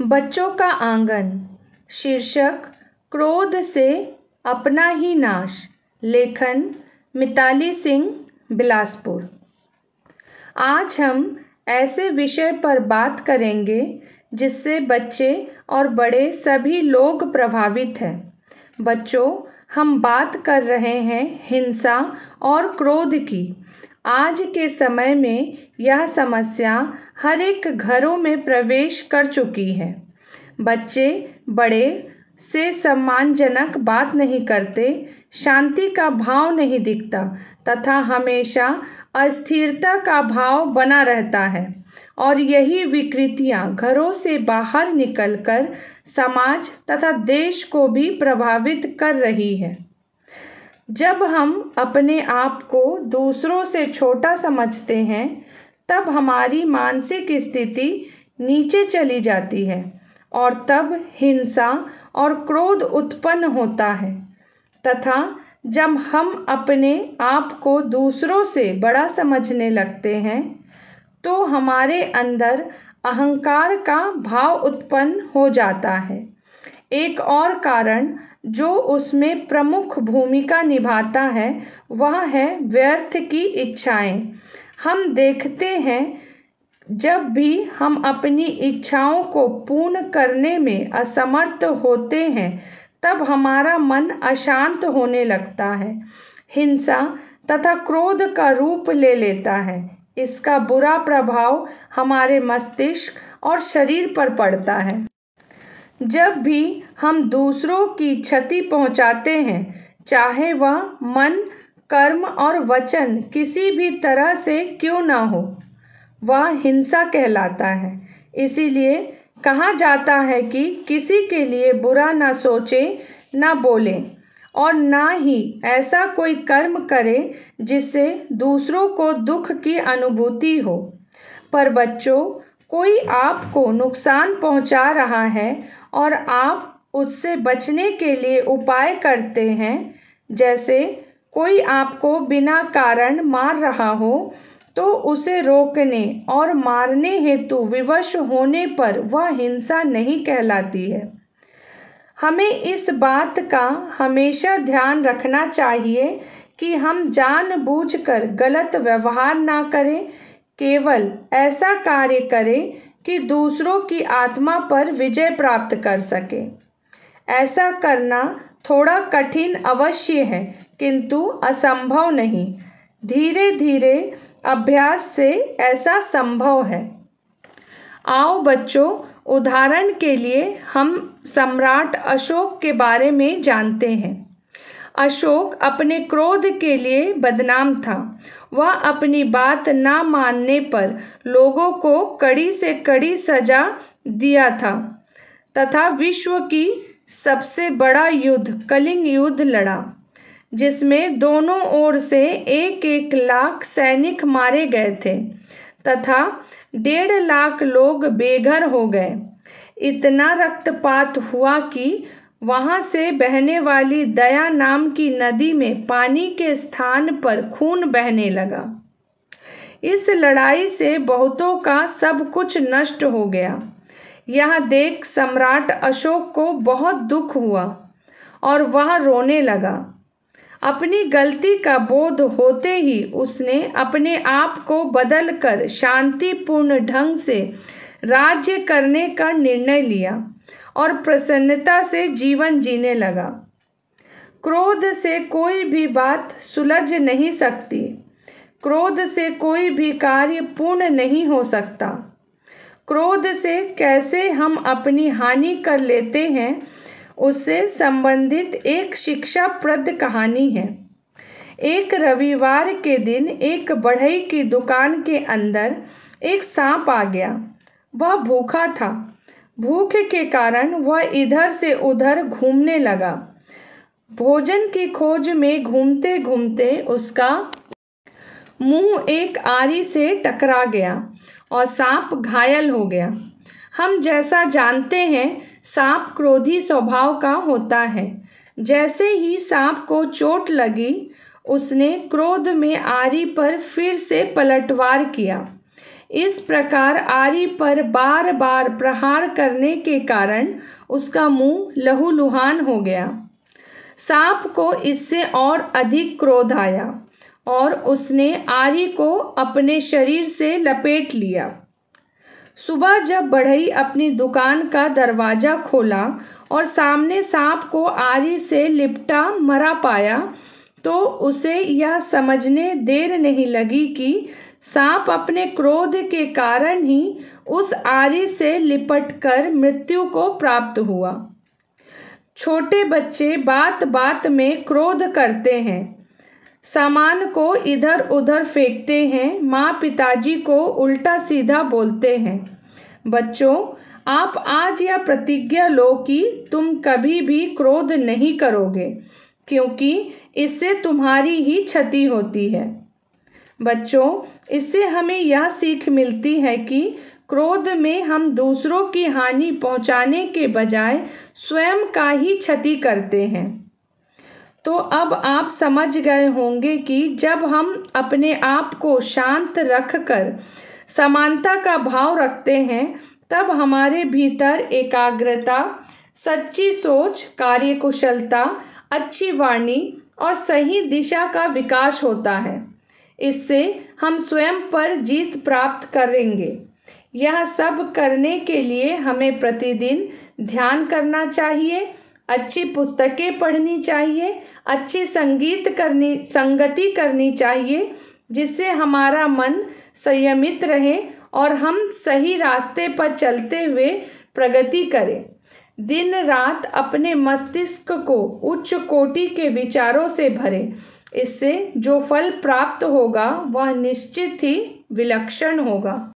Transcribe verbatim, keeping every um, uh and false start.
बच्चों का आंगन। शीर्षक क्रोध से अपना ही नाश। लेखन मिताली सिंह, बिलासपुर। आज हम ऐसे विषय पर बात करेंगे जिससे बच्चे और बड़े सभी लोग प्रभावित हैं। बच्चों, हम बात कर रहे हैं हिंसा और क्रोध की। आज के समय में यह समस्या हर एक घरों में प्रवेश कर चुकी है। बच्चे बड़े से सम्मानजनक बात नहीं करते, शांति का भाव नहीं दिखता तथा हमेशा अस्थिरता का भाव बना रहता है और यही विकृतियां घरों से बाहर निकलकर समाज तथा देश को भी प्रभावित कर रही है। जब हम अपने आप को दूसरों से छोटा समझते हैं, तब हमारी मानसिक स्थिति नीचे चली जाती है और तब हिंसा और क्रोध उत्पन्न होता है तथा जब हम अपने आप को दूसरों से बड़ा समझने लगते हैं, तो हमारे अंदर अहंकार का भाव उत्पन्न हो जाता है। एक और कारण जो उसमें प्रमुख भूमिका निभाता है वह है व्यर्थ की इच्छाएं। हम देखते हैं जब भी हम अपनी इच्छाओं को पूर्ण करने में असमर्थ होते हैं, तब हमारा मन अशांत होने लगता है, हिंसा तथा क्रोध का रूप ले लेता है। इसका बुरा प्रभाव हमारे मस्तिष्क और शरीर पर पड़ता है। जब भी हम दूसरों की क्षति पहुंचाते हैं, चाहे वह मन, कर्म और वचन किसी भी तरह से क्यों ना हो, वह हिंसा कहलाता है। इसीलिए कहा जाता है कि किसी के लिए बुरा ना सोचें, ना बोलें और ना ही ऐसा कोई कर्म करें जिससे दूसरों को दुख की अनुभूति हो। पर बच्चों, कोई आपको नुकसान पहुंचा रहा है और आप उससे बचने के लिए उपाय करते हैं, जैसे कोई आपको बिना कारण मार रहा हो, तो उसे रोकने और मारने हेतु विवश होने पर वह हिंसा नहीं कहलाती है। हमें इस बात का हमेशा ध्यान रखना चाहिए कि हम जानबूझकर गलत व्यवहार ना करें, केवल ऐसा कार्य करें कि दूसरों की आत्मा पर विजय प्राप्त कर सके। ऐसा करना थोड़ा कठिन अवश्य है, किंतु असंभव नहीं। धीरे धीरे अभ्यास से ऐसा संभव है। आओ बच्चों, उदाहरण के लिए हम सम्राट अशोक के बारे में जानते हैं। अशोक अपने क्रोध के लिए बदनाम था। वह अपनी बात ना मानने पर लोगों को कड़ी से कड़ी सजा दिया था तथा विश्व की सबसे बड़ा युद्ध कलिंग युद्ध लड़ा, जिसमें दोनों ओर से एक एक लाख सैनिक मारे गए थे तथा डेढ़ लाख लोग बेघर हो गए। इतना रक्तपात हुआ कि वहां से बहने वाली दया नाम की नदी में पानी के स्थान पर खून बहने लगा। इस लड़ाई से बहुतों का सब कुछ नष्ट हो गया। यह देख सम्राट अशोक को बहुत दुख हुआ और वह रोने लगा। अपनी गलती का बोध होते ही उसने अपने आप को बदलकर शांतिपूर्ण ढंग से राज्य करने का निर्णय लिया और प्रसन्नता से जीवन जीने लगा। क्रोध से कोई भी बात सुलझ नहीं सकती। क्रोध से कोई भी कार्य पूर्ण नहीं हो सकता। क्रोध से कैसे हम अपनी हानि कर लेते हैं, उससे संबंधित एक शिक्षाप्रद कहानी है। एक रविवार के दिन एक बढ़ई की दुकान के अंदर एक सांप आ गया। वह भूखा था। भूख के कारण वह इधर से उधर घूमने लगा। भोजन की खोज में घूमते घूमते उसका मुंह एक आरी से टकरा गया और सांप घायल हो गया। हम जैसा जानते हैं, सांप क्रोधी स्वभाव का होता है। जैसे ही सांप को चोट लगी, उसने क्रोध में आरी पर फिर से पलटवार किया। इस प्रकार आरी पर बार बार प्रहार करने के कारण उसका मुंह लहूलुहान हो गया। सांप को इससे और अधिक क्रोध आया और उसने आरी को अपने शरीर से लपेट लिया। सुबह जब बढ़ई अपनी दुकान का दरवाजा खोला और सामने सांप को आरी से लिपटा मरा पाया तो उसे यह समझने देर नहीं लगी कि सांप अपने क्रोध के कारण ही उस आरी से लिपटकर मृत्यु को प्राप्त हुआ। छोटे बच्चे बात बात में क्रोध करते हैं, सामान को इधर उधर फेंकते हैं, माँ पिताजी को उल्टा सीधा बोलते हैं। बच्चों, आप आज यह प्रतिज्ञा लो कि तुम कभी भी क्रोध नहीं करोगे, क्योंकि इससे तुम्हारी ही क्षति होती है। बच्चों, इससे हमें यह सीख मिलती है कि क्रोध में हम दूसरों की हानि पहुंचाने के बजाय स्वयं का ही क्षति करते हैं। तो अब आप समझ गए होंगे कि जब हम अपने आप को शांत रखकर समानता का भाव रखते हैं तब हमारे भीतर एकाग्रता, सच्ची सोच, कार्यकुशलता, अच्छी वाणी और सही दिशा का विकास होता है। इससे हम स्वयं पर जीत प्राप्त करेंगे। यह सब करने के लिए हमें प्रतिदिन ध्यान करना चाहिए, अच्छी पुस्तकें पढ़नी चाहिए, अच्छी संगीत करनी संगति करनी चाहिए, जिससे हमारा मन संयमित रहे और हम सही रास्ते पर चलते हुए प्रगति करें। दिन रात अपने मस्तिष्क को उच्च कोटि के विचारों से भरें। इससे जो फल प्राप्त होगा वह निश्चित ही विलक्षण होगा।